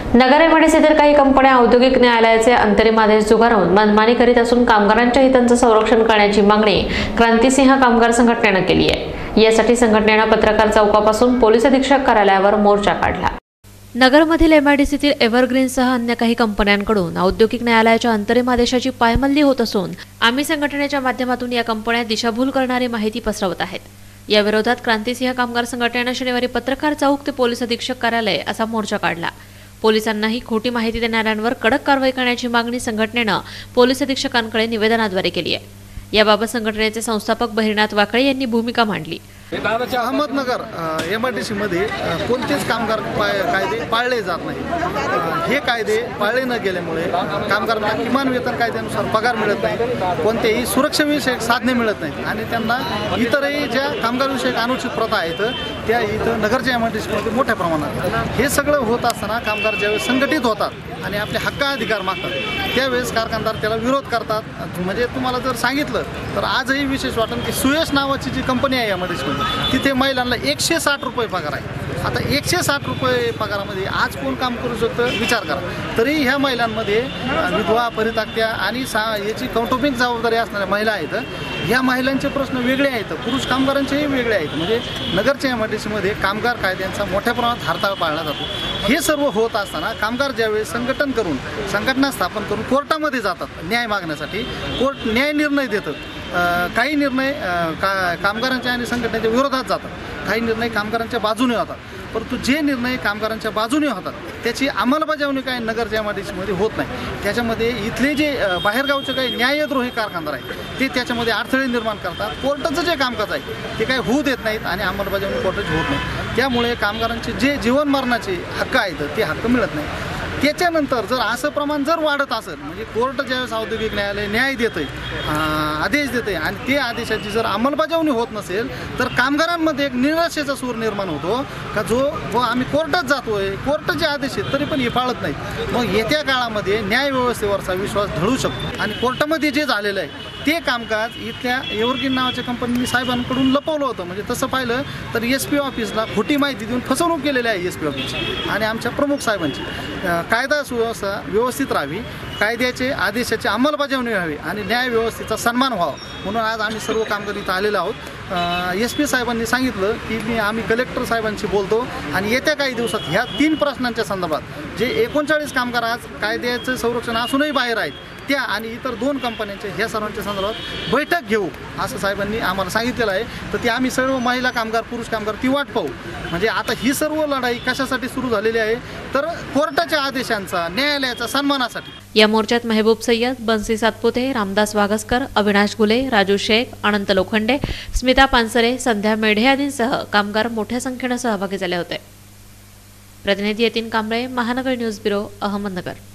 नगर एमआयडीसीतील काही कंपन्या औद्योगिक न्यायालयाचे अंतरिम आदेश झुगारून मनमानी करीत असून कामगारांच्या हितांचे संरक्षण करण्याची मागणी क्रांतिसिंह कामगार संघटनेने केली आहे। यासाठी संघटनेने पत्रकार चौकापासून पोलीस अधीक्षक कार्यालयावर मोर्चा काढला। नगरमधील एमआयडीसीतील एव्हरग्रीनसह अन्य काही कंपन्यांकडून औद्योगिक न्यायालयाच्या अंतरिम आदेशाची पायमल्ली होत असून आम्ही संघटनेच्या माध्यमातून या कंपन्या दिशाभूल करणारी माहिती पसरवत आहेत। या विरोधात क्रांतिसिंह कामगार संघटनेने शनिवारी पत्रकार चौक ते पोलीस अधीक्षक कार्यालय असा मोर्चा काढला। पोलिसांनाही खोटी माहिती देणाऱ्यांवर कडक कारवाई करण्याची मागणी संघटनेने पोलीस अधीक्षकांकडे निवेदनाद्वारे केली आहे। याबाबत संघटनेचे संस्थापक बहिरनाथ वाकळे यांनी भूमिका मांडली। अहमदनगर एमआयडीसी मध्ये कोणतेच कामगार कायदे पाळले जात नाही। हे कायदे पाळले न गेल्यामुळे कामगारांना किमान वेतन कायद्यानुसार पगार मिळत नाही, कोणतेही सुरक्षाविषयक साधने मिळत नाहीत आणि त्यांना इतरही ज्या कामगारविषयक अनुचित प्रथा आहेत त्या इथं नगरच्या एमआयडीसीमध्ये मोठ्या प्रमाणात हे सगळं होत असताना कामगार ज्यावेळेस संघटित होतात आणि आपले हक्क अधिकार मागतात त्यावेळेस कारखानदार त्याला विरोध करतात। म्हणजे तुम्हाला जर सांगितलं तर आजही विशेष वाटेल की सुयश नावाची जी कंपनी आहे एमआयडीसीमध्ये तिथे महिलांना 160 रुपये पगार आहे। आता 160 रुपये पगारामध्ये आज कोण काम करू शकतं विचार करा। तरी ह्या महिलांमध्ये विधवा, परित्यक्त्या आणि याची कौटुंबिक जबाबदारी असणाऱ्या महिला आहेत। ह्या महिलांचे प्रश्न वेगळे आहेत, पुरुष कामगारांचेही वेगळे आहेत। म्हणजे नगरच्या एमआयडीसीमध्ये कामगार कायद्यांचा मोठ्या प्रमाणात हरताळ पाळला जातो। हे सर्व होत असताना कामगार ज्यावेळेस संघटन करून संघटना स्थापन करून कोर्टामध्ये जातात न्याय मागण्यासाठी, कोर्ट न्याय निर्णय देतात। काही निर्णय कामगारांच्या आणि संघटनेच्या विरोधात जातात, काही निर्णय कामगारांच्या बाजूने होतात। परंतु जे निर्णय कामगारांच्या बाजूने होतात त्याची अंमलबजावणी काही नगरच्या एमआयडीसीमध्ये होत नाही। त्याच्यामध्ये इथले जे बाहेरगावचे काही न्यायद्रोही कारखानदार आहेत ते त्याच्यामध्ये अडथळे निर्माण करतात। कोर्टाचं जे कामकाज आहे ते काही होऊ देत नाहीत आणि अंमलबजावणी कोर्टाची होत नाही। त्यामुळे कामगारांचे जे जीवन मरणाचे हक्क आहेत ते हक्क मिळत नाही। त्याच्यानंतर जर असं प्रमाण जर वाढत असेल म्हणजे कोर्ट ज्यावेळेस औद्योगिक न्यायालय न्याय देते, आदेश देते आणि ते आदेशाची जर अंमलबजावणी होत नसेल तर कामगारांमध्ये एक निराशेचा सूर निर्माण होतो का जो आम्ही कोर्टात जातोय, कोर्टाचे आदेश आहेत तरी पण हे पाळत नाहीत। मग येत्या काळामध्ये न्यायव्यवस्थेवरचा विश्वास ढळू शकतो आणि कोर्टामध्ये जे झालेलं आहे ते कामकाज इथल्या एव्हरग्रीन नावाच्या कंपनीने साहेबांकडून लपवलं होतं। म्हणजे तसं पाहिलं तर SP ऑफिसला खोटी माहिती देऊन फसवणूक केलेली आहे SP ऑफिसची आणि आमच्या प्रमुख साहेबांची। कायदा सुव्यवस्था व्यवस्थित राहावी, कायद्याचे आदेशाची अंमलबजावणी व्हावी आणि न्याय व्यवस्थेचा सन्मान व्हावा म्हणून आज आम्ही सर्व कामगार इथं आलेलो आहोत। SP साहेबांनी सांगितलं की आम्ही कलेक्टर साहेबांशी बोलतो आणि येत्या काही दिवसात ह्या 3 प्रश्नांच्या संदर्भात जे 39 कामगार आज कायद्याचं संरक्षण असूनही बाहेर आहेत त्या आणि इतर 2 कंपन्यांच्या ह्या सर्वांच्या संदर्भात बैठक घेऊ असं साहेबांनी आम्हाला सांगितलेलं आहे। तर ती आम्ही सर्व महिला कामगार, पुरुष कामगार ती वाट पाहू। म्हणजे आता ही सर्व लढाई कशासाठी सुरू झालेली आहे तर कोर्टाच्या आदेशांचा, न्यायालयाचा सन्मानासाठी। या मोर्चात महबूब सय्यद, बंसी सातपुते, रामदास वागसकर, अविनाश गुले, राजू शेख, अनंत लोखंडे, स्मिता पानसरे, संध्या मेढे आदींसह कामगार मोठ्या संख्येने सहभागी झाले होते। प्रतिनिधी यतीन कांबळे, महानगर न्यूज ब्युरो, अहमदनगर।